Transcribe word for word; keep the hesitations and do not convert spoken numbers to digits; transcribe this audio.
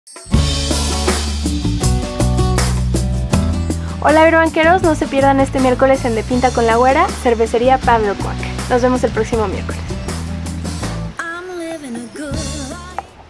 Hola Agrobanqueros, no se pierdan este miércoles en De Pinta con la Güera, Cervecería Pablo Cuac. Nos vemos el próximo miércoles.